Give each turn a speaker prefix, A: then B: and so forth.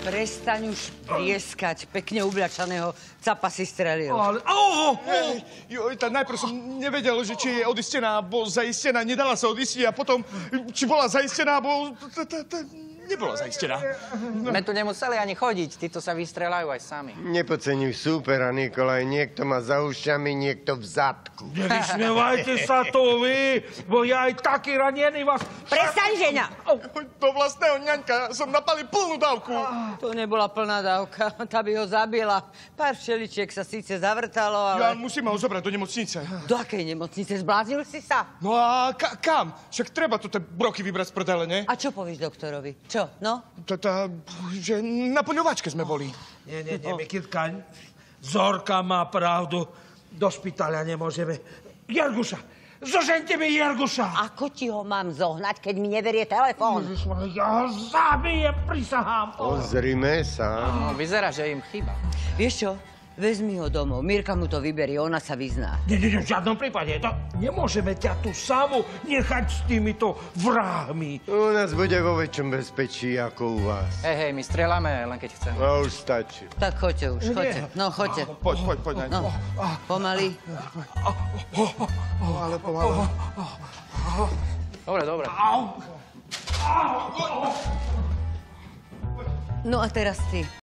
A: Prestaň už plieskať. Pekne ubľačaného capa si strelil.
B: Ale... najprv som nevedel, že či je odistená, alebo zaistená. Nedala sa odistiť a potom, či bola zaistená, alebo... Nebola zaistená.
C: My tu nemuseli ani chodiť, títo sa vystrelajú aj sami.
D: Nepodceňuj súpera, Nikolaj. Niekto má za ušami, niekto v zadku.
E: Nevysmievajte sa to vy, bo ja aj taký ranený vás...
A: Prestaň, žena!
B: Do vlastného ňaňka som napalil plnú dávku.
A: To nebola plná dávka. Tá by ho zabila. Pár všeličiek sa síce zavrtalo, ale...
B: Ja musím ho zobrať do nemocnice.
A: Do akej nemocnice? Zbláznil si sa?
B: No a kam? Však treba tu tie broky vybrať z prdele, ne?
A: A čo povieš doktorovi? Čo, no?
B: Že na poľovačke sme boli.
E: Nie, Mikitka, Zorka má pravdu. Do špitaľa nemôžeme. Jarguša, zožeňte mi Jarguša.
A: Ako ti ho mám zohnať, keď mi neverie telefón?
E: Ja zabijem, prisahám.
D: Pozrime sa.
C: No, vyzerá, že im chýba.
A: Vieš čo? Vezmi ho domov. Mirka mu to vyberie, ona sa vyzná.
E: Nie, v žiadnom prípade. Nemôžeme ťa tu samu nechať s týmito vrahmi.
D: U nás bude vo väčšom bezpečí ako u vás.
C: Hej, my strieľame, len keď chceme.
D: No už stačí.
A: Tak choďte už, choďte. No, choďte.
B: Poď.
A: No, pomaly.
B: Ale pomaly.
C: Dobre.
A: No a teraz ty.